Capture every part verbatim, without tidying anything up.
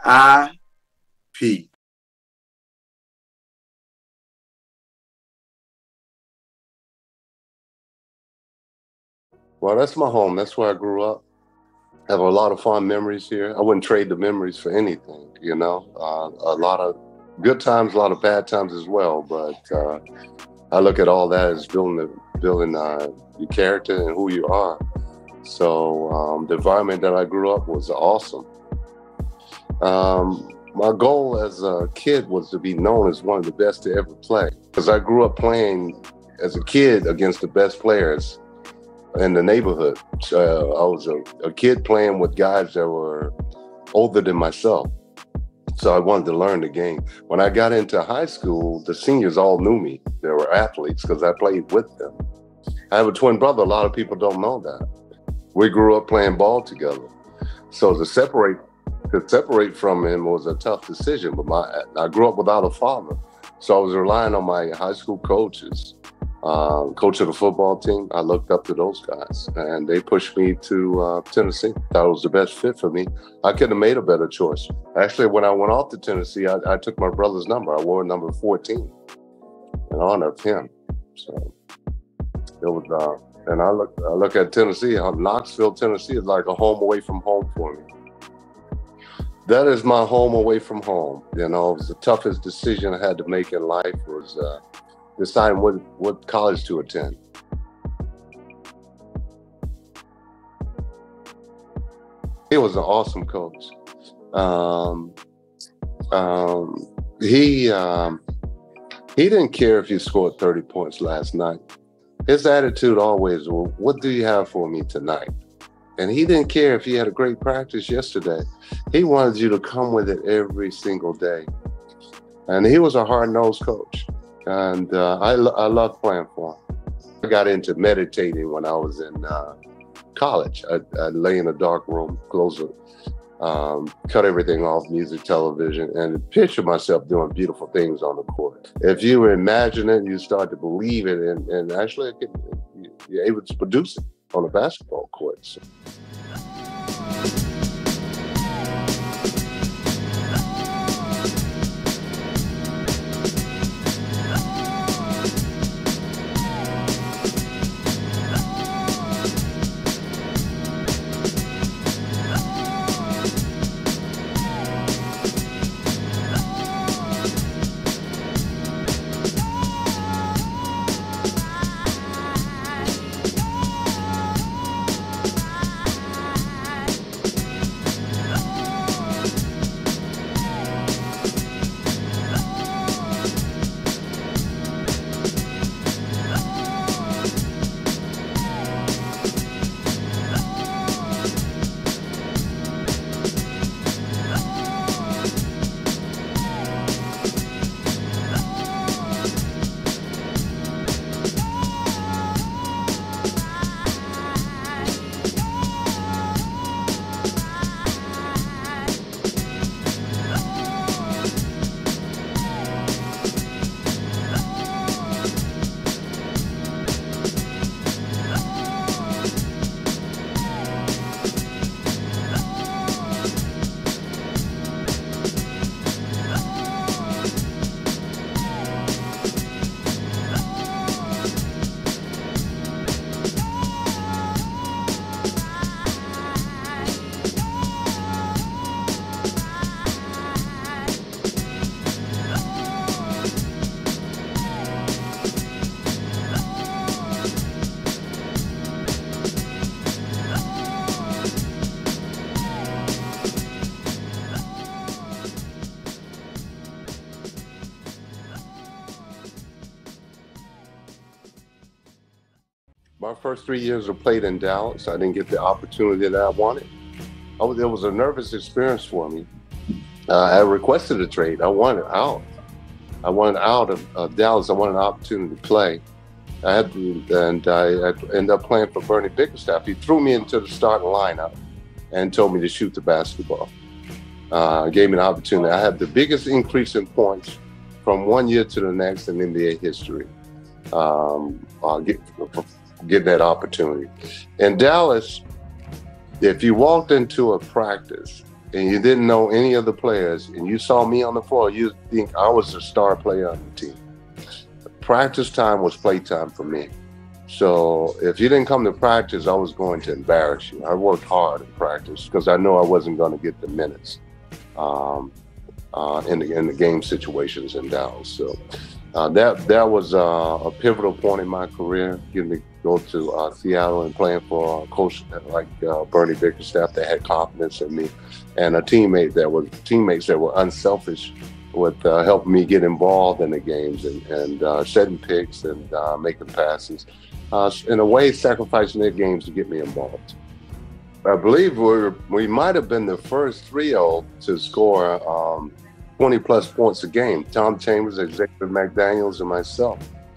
I P. Well, that's my home. That's where I grew up. I have a lot of fond memories here. I wouldn't trade the memories for anything, you know. Uh, a lot of good times, a lot of bad times as well. But uh, I look at all that as building the, building uh, your character and who you are. So um, the environment that I grew up was awesome. Um, my goal as a kid was to be known as one of the best to ever play, because I grew up playing as a kid against the best players in the neighborhood. Uh, I was a, a kid playing with guys that were older than myself. So I wanted to learn the game. When I got into high school, the seniors all knew me. They were athletes because I played with them. I have a twin brother. A lot of people don't know that. We grew up playing ball together. So to separate to separate from him was a tough decision. But my I grew up without a father. So I was relying on my high school coaches. Uh, coach of the football team, I looked up to those guys, and they pushed me to uh, Tennessee. Thought it was the best fit for me. I couldn't have made a better choice. Actually, when I went off to Tennessee, I, I took my brother's number. I wore number fourteen in honor of him. So it was, uh, and I look, I look at Tennessee. Knoxville, Tennessee is like a home away from home for me. That is my home away from home. You know, it was the toughest decision I had to make in life. Was uh, deciding what, what college to attend. He was an awesome coach. Um, um, he um, he didn't care if you scored thirty points last night. His attitude always was, what do you have for me tonight? And he didn't care if you had a great practice yesterday. He wanted you to come with it every single day. And he was a hard-nosed coach. And uh, I, I loved playing for him. I got into meditating when I was in uh, college. I, I'd lay in a dark room, close it, um, cut everything off, music, television, and picture myself doing beautiful things on the court. If you imagine it, you start to believe it, and, and actually it can, you're able to produce it on a basketball court. So. My first three years were played in Dallas. I didn't get the opportunity that I wanted. I was, it was a nervous experience for me. Uh, I requested a trade. I wanted out. I wanted out of, of Dallas. I wanted an opportunity to play. I had to, and I, I ended up playing for Bernie Bickerstaff. He threw me into the starting lineup and told me to shoot the basketball. Uh, gave me an opportunity. I had the biggest increase in points from one year to the next in N B A history. Um, I'll get, get that opportunity. In Dallas, if you walked into a practice and you didn't know any of the players, and you saw me on the floor, you think I was the star player on the team. Practice time was playtime for me. So if you didn't come to practice, I was going to embarrass you. I worked hard in practice because I knew I wasn't going to get the minutes um, uh, in, the, in the game situations in Dallas. So uh, that that was uh, a pivotal point in my career, getting to go to uh, Seattle and playing for a coach like uh, Bernie Bickerstaff that had confidence in me, and a teammate that was teammates that were unselfish with uh, helping me get involved in the games and, and uh, setting picks and uh, making passes. Uh, in a way, sacrificing their games to get me involved. I believe we were, we might have been the first trio to score um, twenty plus points a game. Tom Chambers, Xavier McDaniels, and myself.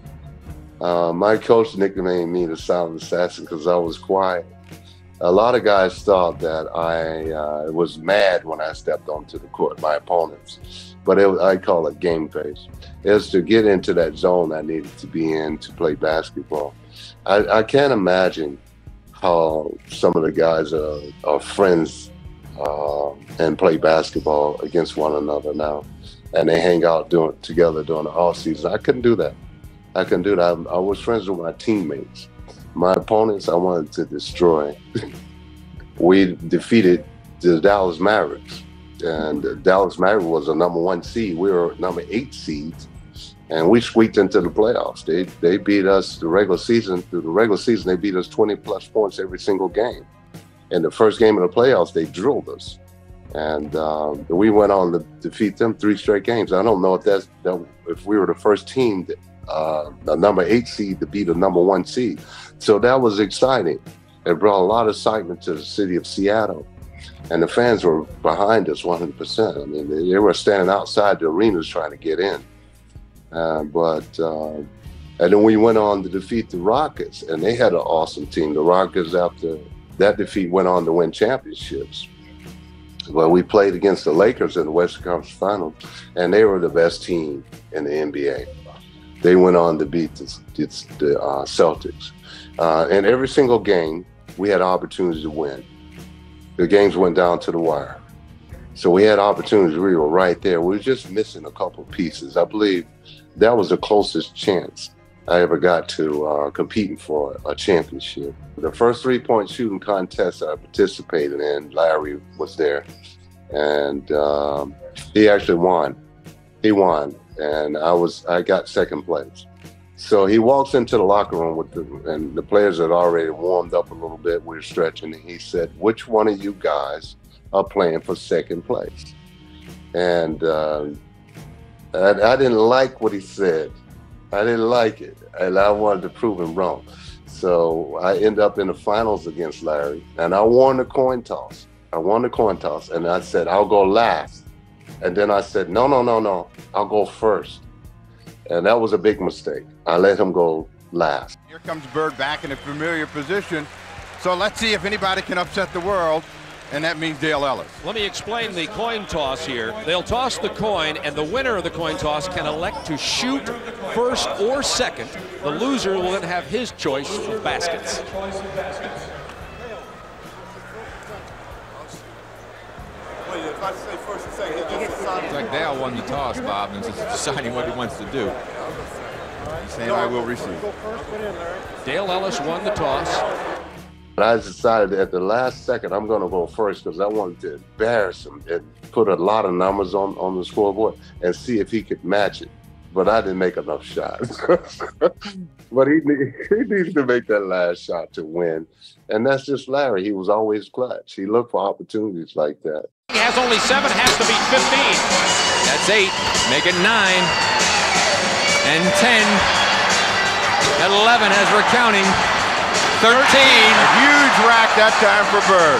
Uh, my coach nicknamed me the Silent Assassin because I was quiet. A lot of guys thought that I uh, was mad when I stepped onto the court, my opponents. But it, I call it game face. It was to get into that zone I needed to be in to play basketball. I, I can't imagine how some of the guys are, are friends uh, and play basketball against one another now, and they hang out doing together during the off season. I couldn't do that. I couldn't do that. I, I was friends with my teammates. My opponents, I wanted to destroy. We defeated the Dallas Mavericks, and the Dallas Mavericks was a number one seed. We were number eight seeds. And we squeaked into the playoffs. They they beat us the regular season. Through the regular season, they beat us twenty plus points every single game. In the first game of the playoffs, they drilled us, and um, we went on to defeat them three straight games. I don't know if that's that, if we were the first team, that, uh, the number eight seed to beat the number one seed. So that was exciting. It brought a lot of excitement to the city of Seattle, and the fans were behind us one hundred percent. I mean, they, they were standing outside the arenas trying to get in. Uh, but uh, and then we went on to defeat the Rockets, and they had an awesome team. The Rockets, after that defeat, went on to win championships. Well, we played against the Lakers in the Western Conference Finals, and they were the best team in the N B A. They went on to beat the, the uh, Celtics. Uh, and every single game, we had opportunities to win. The games went down to the wire. So we had opportunities. We were right there. We were just missing a couple pieces. I believe that was the closest chance I ever got to uh, competing for a championship. The first three-point shooting contest I participated in, Larry was there, and um, he actually won. He won, and I was I got second place. So he walks into the locker room with the, and the players had already warmed up a little bit. We were stretching, and he said, "Which one of you guys are playing for second place?" And uh, I, I didn't like what he said. I didn't like it, and I wanted to prove him wrong. So I ended up in the finals against Larry, and I won the coin toss. I won the coin toss, and I said, "I'll go last." And then I said, no, no, no, no, I'll go first. And that was a big mistake. I let him go last. Here comes Bird back in a familiar position. So let's see if anybody can upset the world, and that means Dale Ellis. Let me explain the coin toss here. They'll toss the coin, and the winner of the coin toss can elect to shoot first or second. The loser will then have his choice of baskets. It's like Dale won the toss, Bob, and is deciding what he wants to do. Saying I will receive. Dale Ellis won the toss. But I decided at the last second I'm going to go first because I wanted to embarrass him and put a lot of numbers on, on the scoreboard and see if he could match it. But I didn't make enough shots. But he, he needs to make that last shot to win. And that's just Larry. He was always clutch. He looked for opportunities like that. He has only seven, has to beat fifteen. That's eight. Make it nine. And ten. eleven as we're counting. thirteen. A huge rack that time for Bird.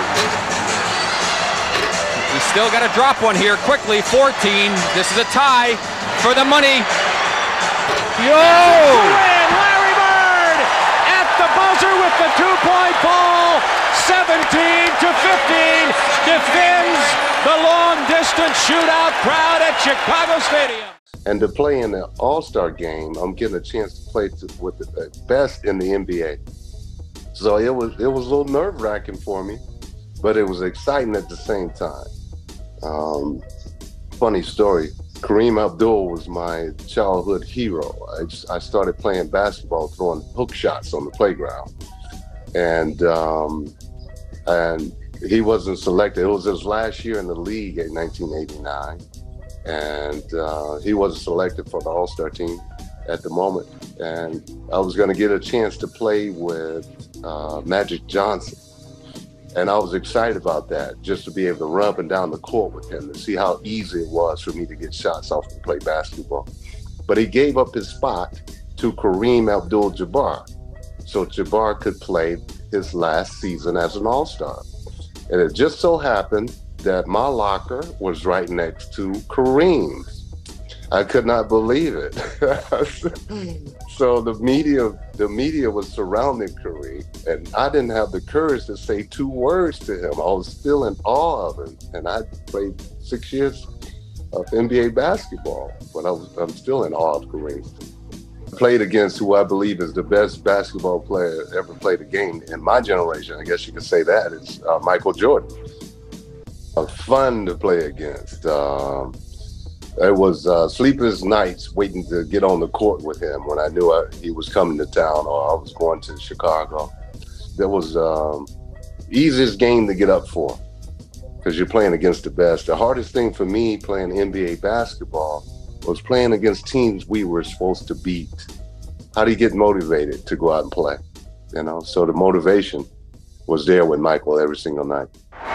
We still got to drop one here quickly. fourteen. This is a tie for the money. Yo! Larry Bird at the buzzer with the two-point ball. seventeen to fifteen. Defends the long-distance shootout crowd at Chicago Stadium. And to play in the All-Star game, I'm getting a chance to play to, with the best in the N B A. So it was it was a little nerve-wracking for me, but it was exciting at the same time. Um, funny story. Kareem Abdul was my childhood hero. I, just, I started playing basketball, throwing hook shots on the playground, and um, and he wasn't selected. It was his last year in the league in nineteen eighty-nine, and uh, he wasn't selected for the All-Star team at the moment. And I was going to get a chance to play with uh, Magic Johnson. And I was excited about that, just to be able to run up and down the court with him, to see how easy it was for me to get shots off and play basketball. But he gave up his spot to Kareem Abdul-Jabbar, so Jabbar could play his last season as an All-Star. And it just so happened that my locker was right next to Kareem's. I could not believe it. So the media, the media was surrounding Kareem, and I didn't have the courage to say two words to him. I was still in awe of him, and I played six years of N B A basketball, but I was, I'm still in awe of Kareem. I played against who I believe is the best basketball player ever played a game in my generation. I guess you could say that. It's uh, Michael Jordan. Uh, fun to play against. Um, It was uh, sleepless nights waiting to get on the court with him when I knew I, he was coming to town or I was going to Chicago. That was um, easiest game to get up for because you're playing against the best. The hardest thing for me playing N B A basketball was playing against teams we were supposed to beat. How do you get motivated to go out and play? You know, so the motivation was there with Michael every single night.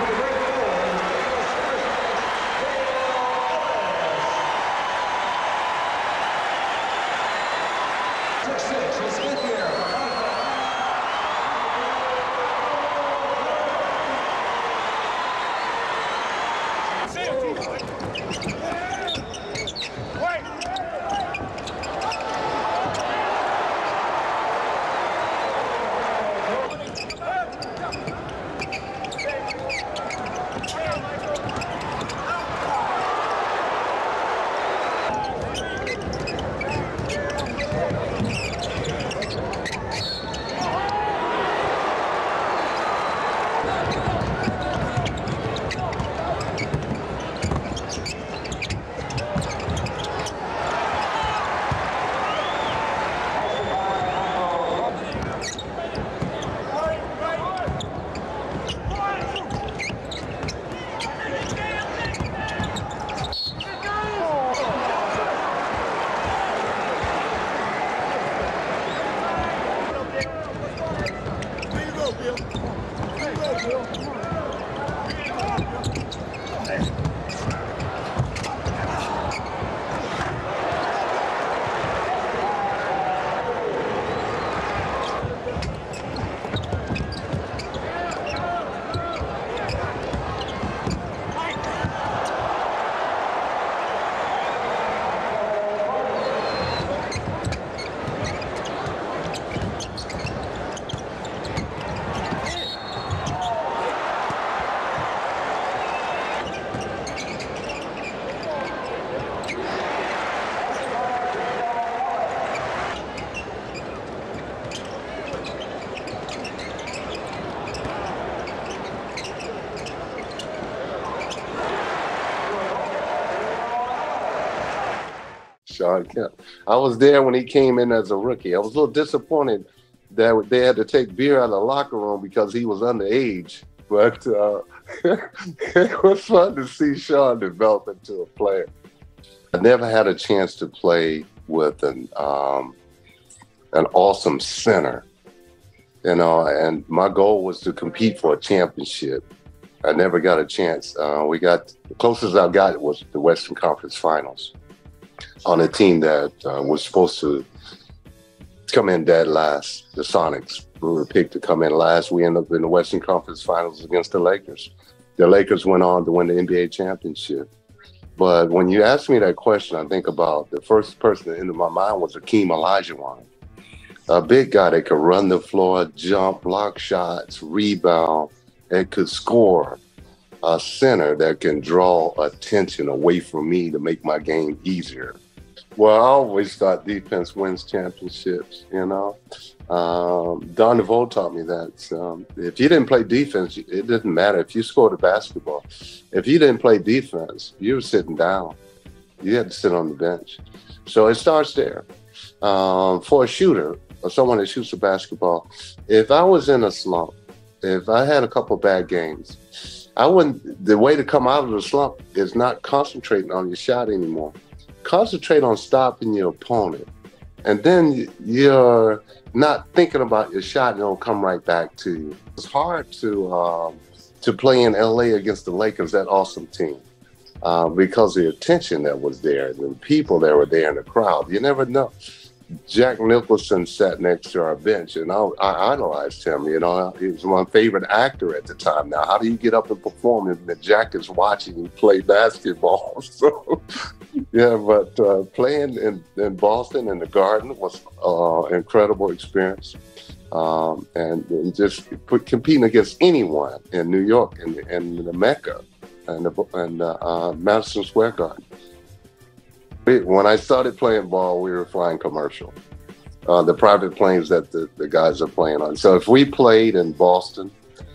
Shawn Kemp. I was there when he came in as a rookie. I was a little disappointed that they had to take beer out of the locker room because he was underage. But uh, it was fun to see Shawn develop into a player. I never had a chance to play with an um, an awesome center, you know, and my goal was to compete for a championship. I never got a chance. Uh, we got, the closest I got was the Western Conference Finals on a team that uh, was supposed to come in dead last, the Sonics. We were picked to come in last. We ended up in the Western Conference Finals against the Lakers. The Lakers went on to win the N B A championship. But when you ask me that question, I think about the first person into my mind was Hakeem Olajuwon, a big guy that could run the floor, jump, block shots, rebound, and could score. A center that can draw attention away from me to make my game easier. Well, I always thought defense wins championships, you know. Um, Don DeVoe taught me that. Um, if you didn't play defense, it didn't matter. If you scored a basketball, If you didn't play defense, you were sitting down. You had to sit on the bench. So it starts there. Um, for a shooter or someone that shoots a basketball, if I was in a slump, if I had a couple bad games, I wouldn't. The way to come out of the slump is not concentrating on your shot anymore. Concentrate on stopping your opponent, and then you're not thinking about your shot, and it'll come right back to you. It's hard to um, to play in L A against the Lakers, that awesome team, uh, because of the attention that was there, the people that were there in the crowd. You never know. Jack Nicholson sat next to our bench, and I, I idolized him. You know, he was my favorite actor at the time. Now, how do you get up and perform if Jack is watching you play basketball? So, yeah, but uh, playing in, in Boston in the Garden was an uh, incredible experience. Um, and, and just put, competing against anyone in New York and, and the Mecca and, the, and uh, uh, Madison Square Garden. When I started playing ball, we were flying commercial, uh, the private planes that the, the guys are playing on. So if we played in Boston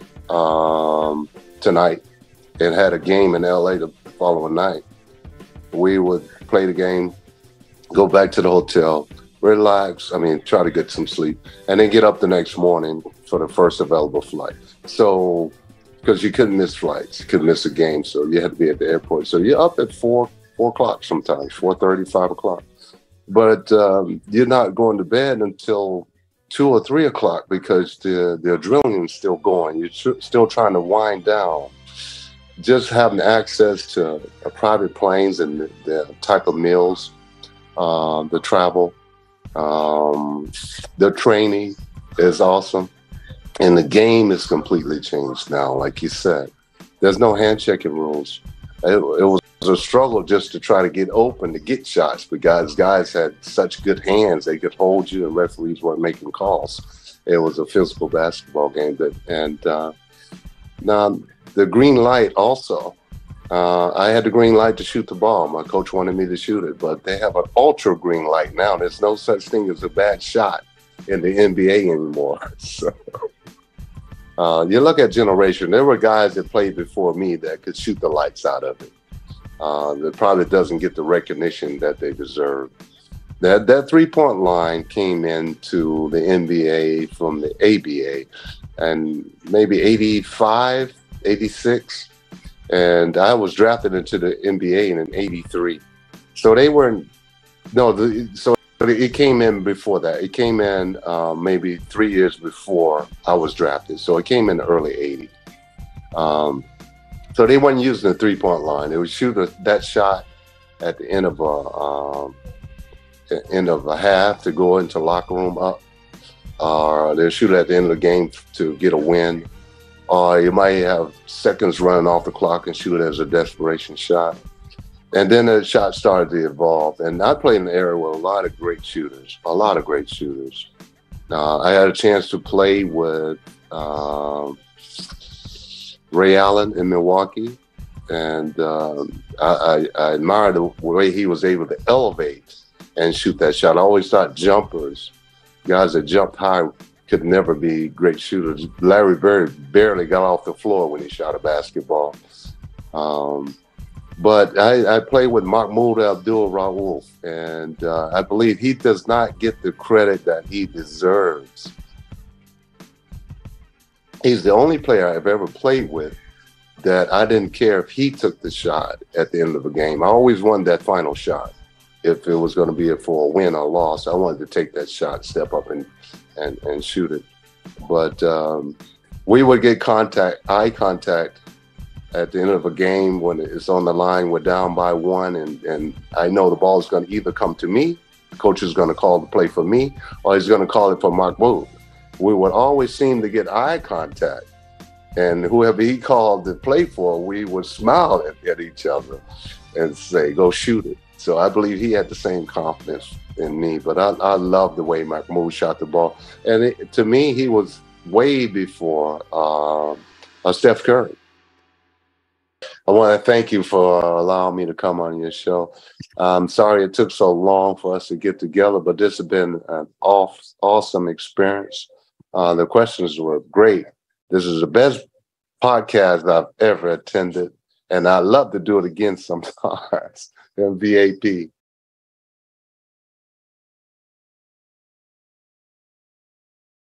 um, tonight and had a game in L A the following night, we would play the game, go back to the hotel, relax, I mean, try to get some sleep, and then get up the next morning for the first available flight. So, because you couldn't miss flights, you couldn't miss a game, so you had to be at the airport. So you're up at four Four o'clock sometimes, four thirty, five o'clock. But um, you're not going to bed until two or three o'clock because the, the adrenaline is still going. You're tr- still trying to wind down. Just having access to uh, private planes and the, the type of meals, uh, the travel, um, the training is awesome. And the game is completely changed now, like you said. There's no hand-checking rules. It, it was a struggle just to try to get open to get shots because guys had such good hands they could hold you and referees weren't making calls. It was a physical basketball game. That, and uh, now the green light also, uh, I had the green light to shoot the ball. My coach wanted me to shoot it, but they have an ultra green light now. There's no such thing as a bad shot in the N B A anymore. So uh, you look at generation, there were guys that played before me that could shoot the lights out of it. Uh, that probably doesn't get the recognition that they deserve. That that three-point line came into the N B A from the A B A, and maybe eighty-five, eighty-six, and I was drafted into the N B A in eighty-three. So they weren't. No, the, so it came in before that. It came in uh, maybe three years before I was drafted. So it came in the early eighties. Um, So they weren't using the three-point line. They would shoot a, that shot at the end of a um, end of a half to go into locker room up, or they'll shoot it at the end of the game to get a win, or you might have seconds running off the clock and shoot it as a desperation shot. And then the shot started to evolve. And I played in an area with a lot of great shooters, a lot of great shooters. Uh, I had a chance to play with Uh, Ray Allen in Milwaukee, and um, I, I, I admire the way he was able to elevate and shoot that shot. I always thought jumpers, guys that jumped high, could never be great shooters. Larry Bird barely got off the floor when he shot a basketball. Um, but I, I played with Mahmoud Abdul-Rauf, and uh, I believe he does not get the credit that he deserves. He's the only player I've ever played with that I didn't care if he took the shot at the end of a game. I always wanted that final shot. If it was going to be for a win or loss, I wanted to take that shot, step up and and, and shoot it. But um, we would get contact, eye contact at the end of a game when it's on the line, we're down by one, and, and I know the ball is going to either come to me, the coach is going to call the play for me, or he's going to call it for Mahmoud. We would always seem to get eye contact, and whoever he called to play for, we would smile at, at each other and say, go shoot it. So I believe he had the same confidence in me, but I, I love the way Mahmoud shot the ball. And it, to me, he was way before uh, uh, Steph Curry. I want to thank you for allowing me to come on your show. I'm sorry it took so long for us to get together, but this has been an off, awesome experience. Uh, the questions were great. This is the best podcast I've ever attended. And I love to do it again sometimes. M V A P.